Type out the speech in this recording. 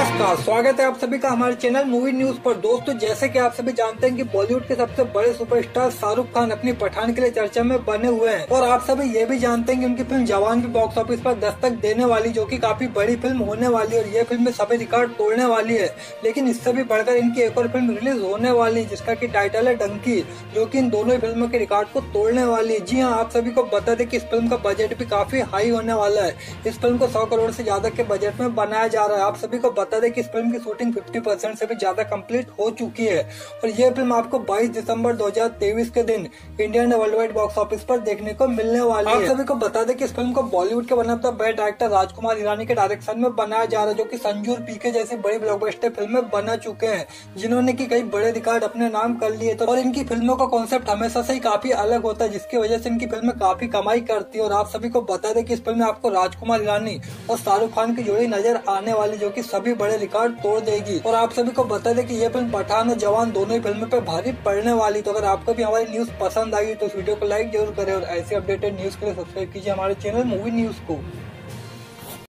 नमस्कार, स्वागत है आप सभी का हमारे चैनल मूवी न्यूज पर। दोस्तों, जैसे कि आप सभी जानते हैं कि बॉलीवुड के सबसे बड़े सुपरस्टार शाहरुख खान अपनी पठान के लिए चर्चा में बने हुए हैं और आप सभी ये भी जानते हैं कि उनकी फिल्म जवान भी बॉक्स ऑफिस पर दस्तक देने वाली, जो कि काफी बड़ी फिल्म होने वाली है और ये फिल्म में सभी रिकॉर्ड तोड़ने वाली है। लेकिन इससे भी बढ़कर इनकी एक और फिल्म रिलीज होने वाली है जिसका की टाइटल है डंकी, जो की इन दोनों फिल्मों के रिकॉर्ड को तोड़ने वाली है। जी हाँ, आप सभी को बता दें कि इस फिल्म का बजट भी काफी हाई होने वाला है। इस फिल्म को 100 करोड़ से ज्यादा के बजट में बनाया जा रहा है। आप सभी को बता दें कि इस फिल्म की शूटिंग 50% से भी ज्यादा कंप्लीट हो चुकी है और यह फिल्म आपको 22 दिसंबर 2023 के दिन Indian world wide box office पर देखने को मिलने वाली है। आप सभी को बता दें कि इस फिल्म को बॉलीवुड के one of the best director Rajkumar Hirani के डायरेक्शन में बनाया जा रहा है, जो कि संजू और पीके जैसी बड़ी ब्लॉकबस्टर फिल्में बना चुके हैं, जिन्होंने की कई बड़े रिकॉर्ड अपने नाम कर लिए थे। और इनकी फिल्मों का कॉन्सेप्ट हमेशा से ही काफी अलग होता है, जिसकी वजह से इनकी फिल्में काफी कमाई करती है। और आप सभी को बता दें कि इस फिल्म में आपको राजकुमार हिरानी और शाहरुख खान की जोड़ी नजर आने वाली, जो कि सभी बड़े रिकॉर्ड तोड़ देगी। और आप सभी को बता दें कि ये फिल्म पठान और जवान दोनों ही फिल्मों पे भारी पड़ने वाली। तो अगर आपको भी हमारी न्यूज पसंद आई तो इस वीडियो को लाइक जरूर करें और ऐसे अपडेटेड न्यूज के लिए सब्सक्राइब कीजिए हमारे चैनल मूवी न्यूज को।